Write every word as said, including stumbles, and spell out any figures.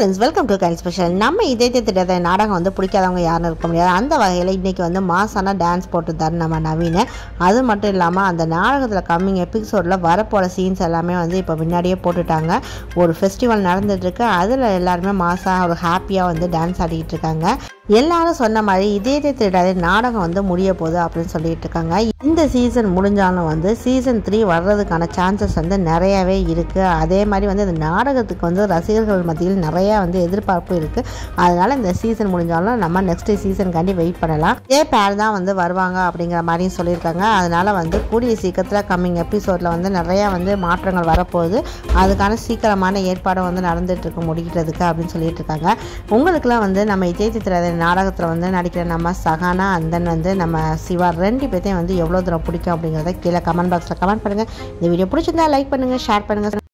Friends, welcome to கைல் special. நம்ம இதயத்தை திட்டத்தை நாடகம் வந்து பிடிக்காதவங்க யாரும் இருக்க முடியாது. அந்த வகையில் இன்றைக்கி வந்து மாசான டான்ஸ் போட்டுருந்தாரு நம்ம நவீன். அது மட்டும் இல்லாமல் அந்த நாடகத்தில் கம்மிங் எபிசோடில் வரப்போகிற சீன்ஸ் எல்லாமே வந்து இப்போ முன்னாடியே போட்டுட்டாங்க. ஒரு ஃபெஸ்டிவல் நடந்துகிட்ருக்கு, அதில் எல்லாருமே மாசாக ஒரு ஹாப்பியாக வந்து டான்ஸ் ஆடிக்கிட்டு இருக்காங்க. எல்லாரும் சொன்ன மாதிரி இதயத்தை திட்டாத நாடகம் வந்து முடிய போகுது அப்படின்னு சொல்லிட்டு இருக்காங்க. இந்த சீசன் முடிஞ்சாலும் வந்து சீசன் த்ரீ வர்றதுக்கான சான்சஸ் வந்து நிறையாவே இருக்குது. அதே மாதிரி வந்து இந்த நாடகத்துக்கு வந்து ரசிகர்கள் மத்தியில் நிறையா வந்து எதிர்பார்ப்பு இருக்குது. அதனால் இந்த சீசன் முடிஞ்சாலும் நம்ம நெக்ஸ்ட் சீசனுக்காண்டி வெயிட் பண்ணலாம். இதே பேர் தான் வந்து வருவாங்க அப்படிங்கிற மாதிரியும் சொல்லியிருக்காங்க. அதனால் வந்து கூடிய சீக்கிரத்தில் கம்மிங் எபிசோடில் வந்து நிறையா வந்து மாற்றங்கள் வரப்போகுது. அதுக்கான சீக்கிரமான ஏற்பாடு வந்து நடந்துட்டு இருக்க முடிக்கிறதுக்கு அப்படின்னு சொல்லிட்டு இருக்காங்க. உங்களுக்குலாம் வந்து நம்ம இதயத்தை திட்டாத நாடகத்தில் வந்து நடிக்கிற நம்ம சகானா அண்ட் தென் வந்து நம்ம சிவா ரெண்டு பேர்த்தையும் வந்து எவ்வளோ தூரம் பிடிக்கும் அப்படிங்கிறத கீழே கமெண்ட் பாக்ஸில் கமெண்ட் பண்ணுங்கள். இந்த வீடியோ பிடிச்சிருந்தா லைக் பண்ணுங்கள், ஷேர் பண்ணுங்கள்.